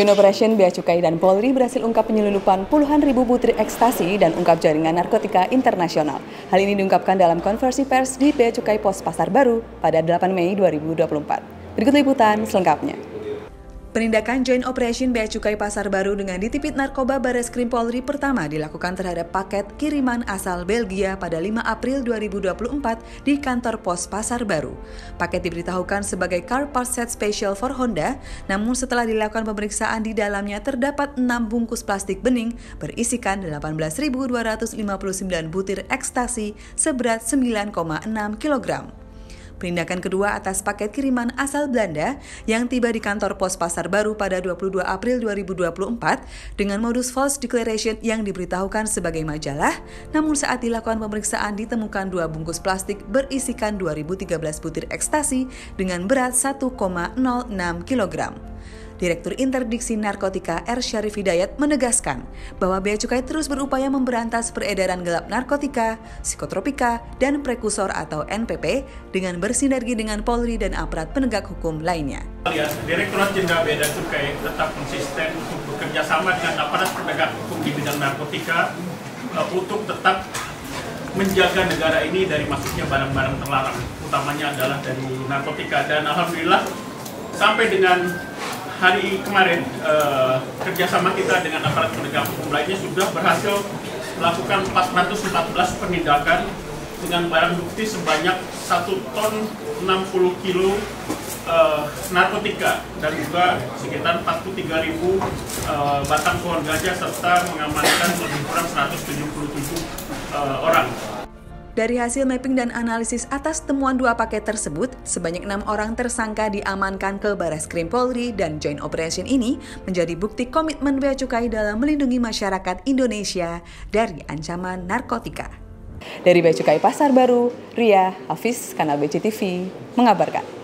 Joint Operation Bea Cukai dan Polri berhasil ungkap penyelundupan puluhan ribu butir ekstasi dan ungkap jaringan narkotika internasional. Hal ini diungkapkan dalam konversi pers di Bea Cukai Pos Pasar Baru pada 8 Mei 2024. Berikut liputan selengkapnya. Penindakan Joint Operation Bea Cukai Pasar Baru dengan ditipit narkoba Bareskrim Polri pertama dilakukan terhadap paket kiriman asal Belgia pada 5 April 2024 di kantor pos Pasar Baru. Paket diberitahukan sebagai car part set special for Honda, namun setelah dilakukan pemeriksaan di dalamnya terdapat 6 bungkus plastik bening berisikan 18.259 butir ekstasi seberat 9,6 kg. Penindakan kedua atas paket kiriman asal Belanda yang tiba di kantor pos Pasar Baru pada 22 April 2024 dengan modus false declaration yang diberitahukan sebagai majalah, namun saat dilakukan pemeriksaan ditemukan 2 bungkus plastik berisikan 2013 butir ekstasi dengan berat 1,06 kg. Direktur Interdiksi Narkotika R. Syarif Hidayat menegaskan bahwa Bea Cukai terus berupaya memberantas peredaran gelap narkotika, psikotropika, dan prekursor atau NPP dengan bersinergi dengan Polri dan aparat penegak hukum lainnya. Direktorat Jenderal Bea dan Cukai tetap konsisten untuk bekerja sama dengan aparat penegak hukum di bidang narkotika untuk tetap menjaga negara ini dari masuknya barang-barang terlarang, utamanya adalah dari narkotika. Dan alhamdulillah sampai dengan hari kemarin kerjasama kita dengan aparat penegak hukum lainnya sudah berhasil melakukan 414 penindakan dengan barang bukti sebanyak 1 ton 60 kilo narkotika dan juga sekitar 43.000 batang pohon ganja serta mengamankan lebih kurang 177 orang. Dari hasil mapping dan analisis atas temuan 2 paket tersebut, sebanyak 6 orang tersangka diamankan ke Bareskrim Polri dan Joint Operation ini menjadi bukti komitmen Bea Cukai dalam melindungi masyarakat Indonesia dari ancaman narkotika. Dari Bea Cukai Pasar Baru, Ria Hafiz, Kanal BCTV, mengabarkan.